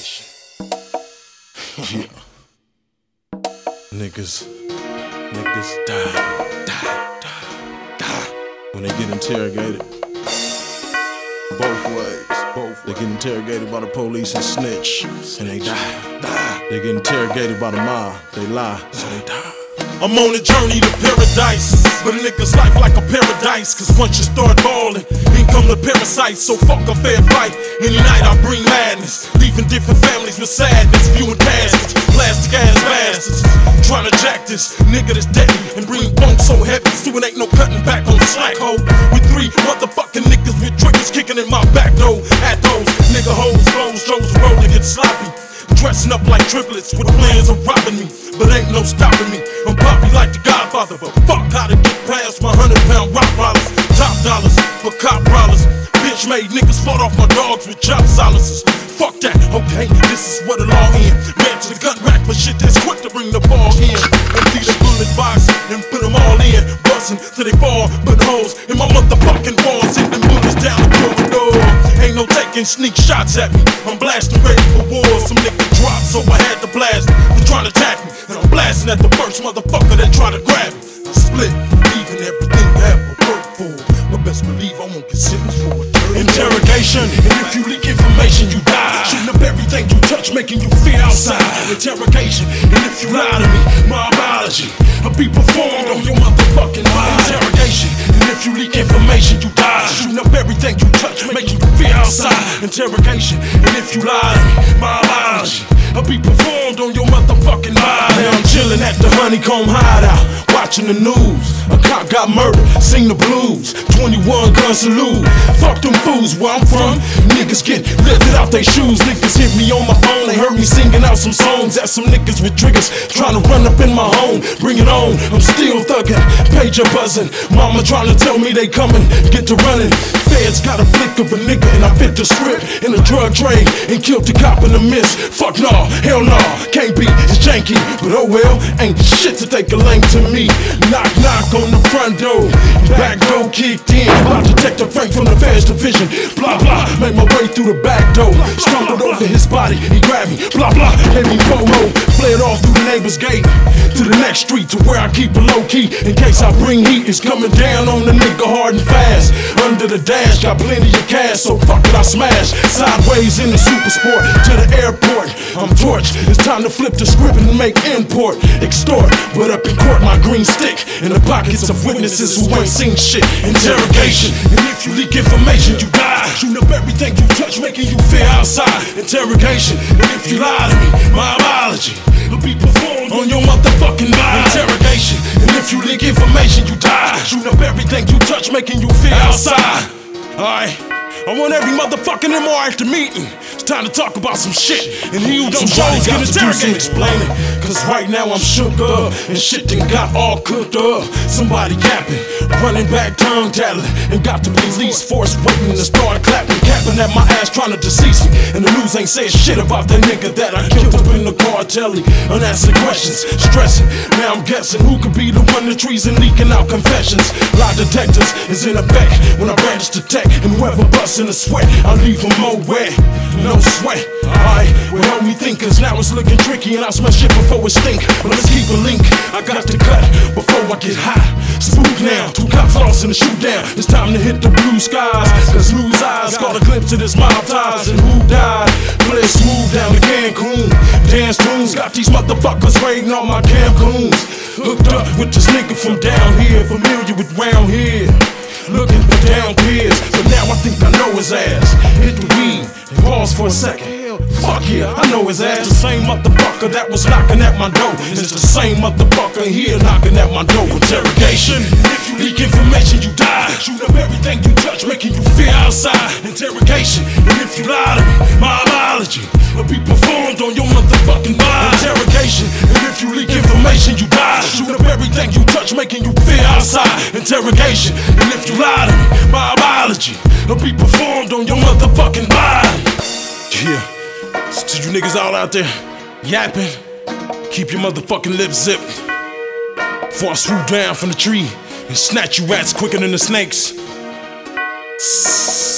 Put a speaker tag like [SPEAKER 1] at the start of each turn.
[SPEAKER 1] Interrogation. Yeah. Niggas die when they get interrogated. Both ways. They get interrogated by the police and snitch, and they die. They get interrogated by the mob, they lie, so they die. I'm on a journey to paradise, but a nigga's life like a paradise. Cause once you start ballin', in come the parasites. So fuck a fair fight, any night I bring madness, leaving different families with sadness, viewing caskets, plastic ass bastards, trying to jack this nigga that's deadly and bring bunk so heavy, so it ain't no cutting back on the slack hoe. With 3 motherfucking niggas with triggers kicking in my back door. At those nigga hoes, clothes, Joe's rolling, get sloppy, dressing up like triplets with plans of robbing me, but ain't no stopping me. I'm poppy like the Godfather, but fuck how to get past my 100-pound rock rollers. Top dollars for cop rollers. Bitch made niggas fought off my dogs with job silencers. Fuck that, okay, this is where the law ends. Man to the gun rack for shit that's quick to bring the ball in. Empty the bullet box and put them all in, bustin' till they fall, put holes in my motherfucking walls, sending bullets down the corridor. Ain't no taking sneak shots at me, I'm blasting ready for war. Some nigga dropped, so I had to blast. They're trying to attack me, and I'm blasting at the first motherfucker that try to grab me. I split, leaving everything I have to work for, but best believe I won't get sentenced for it. Interrogation, and if you leak information, you die. Shooting up everything you touch, making you feel outside. Interrogation, and if you lie to me, my biology will be performed on your motherfucking mind. Interrogation, and if you leak information, you die. Shooting up everything you touch, making you feel outside. Interrogation, and if you lie to me, my biology will be performed on your motherfucking mind. Now I'm chilling at the Honeycomb Hideout, watching the news. A cop got murdered, sing the blues. 21 gun salute. Fuck them fools where I'm from. Niggas get lifted out they shoes. Niggas hit me on my phone. They heard me singing out some songs at some niggas with triggers trying to run up in my home. Bring it on, I'm still thugging, pager buzzing. Mama trying to tell me they coming, get to running. Feds got a flick of a nigga and I fit the script in the drug trade and killed the cop in the miss. Fuck no, hell no, can't be, it's janky. But oh well, ain't shit to take a lane to me. Knock knock on the front door, back door kicked in. About Detective Frank from the Feds Division. Blah blah, made my way through the back door. Stumbled over his body, he grabbed me. Blah blah, gave me FOMO. Fled off through the neighbor's gate to the next street to where I keep it low key in case I bring heat. It's coming down on the nigga hard and fast. Under the dash, got plenty of cash, so fuck it, I smash. Sideways in the super sport to the airport. I'm torched, it's time to flip the script and make import. Extort, but up in court, my green stick in the pockets of witnesses who ain't seen shit. Interrogation, and if you leak information, you die. Shooting up everything you touch, making you feel outside. Interrogation, and if you lie to me, my biology will be performed on your motherfucking mind. Interrogation, and if you leak information, you die. Shooting up everything you touch, making you feel outside. Alright, I want every motherfucking MR at the meeting. It's time to talk about some shit, and he who don't show is gonna interrogate. Explaining, cause right now I'm shook up, and shit done got all cooked up. Somebody yapping, running back tongue tattling, and got the police force waiting to start clapping, capping at my ass trying to decease me. And the news ain't saying shit about that nigga that I killed up in the cartel. Unanswered questions, stressing. Now I'm guessing who could be the one the treason leaking out confessions. Lie detectors is in effect when I brandish the tech, and whoever busts in the sweat, I'll leave them more wet. No sweat. Alright, well help me think, cause now it's looking tricky and I smell shit before it stink. But let's keep a link, I got to cut before I get hot. Spook now, 2 cops lost in the shoot down. It's time to hit the blue skies, cause lose eyes got a glimpse of this mob ties. And who died? Play smooth down to Cancun. Dance tunes, got these motherfuckers raiding on my Cancun's. Hooked up with this nigga from down here, familiar with round here. Looking for down peers, but now I think I know his ass. Hit the weed and pause for a second. Fuck yeah, I know his ass. The same motherfucker that was knocking at my door. It's the same motherfucker here knocking at my door. Interrogation, if you leak information, you die. Shoot up everything you touch, making you feel outside. Interrogation, and if you lie to me, my biology will be performed on your motherfucking mind. Interrogation, and if you leak information, you die. Shoot up everything you touch, making you feel outside. Interrogation, and if you lie to me, my biology will be performed on your motherfucking body. Yeah, so to you niggas all out there yapping, keep your motherfucking lips zipped before I swoop down from the tree and snatch you rats quicker than the snakes.